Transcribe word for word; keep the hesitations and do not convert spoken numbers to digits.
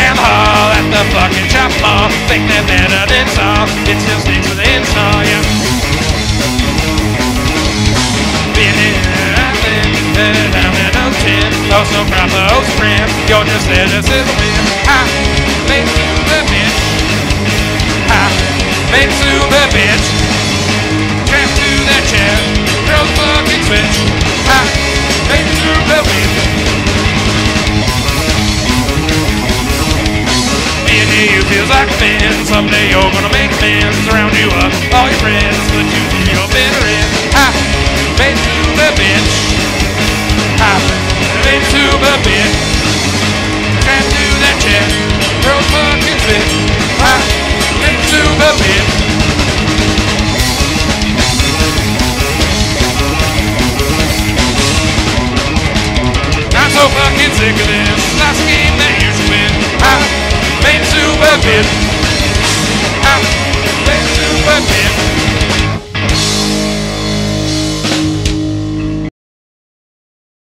Damn haul at the fucking shop mall. Think they're better than Saul. It still stinks with install, yeah. Been in and then down in a tin. Also proper old sprim. You're just there to sit with. Ha! Made super bitch. Ha! Made super bitch. Trapped to that chair. Girls fucking switch. Ha! Made super bitch. Being near you feels like a man. Someday you're gonna make amends. Round you up, all your friends, but you feel better in. Ha! Made super bitch. Ha! Made super bitch. Trapped to that chair. Girls fucking switch. Ha! Made super bitch. I'm so fucking sick of this. Last game that you should win. I made super bitch.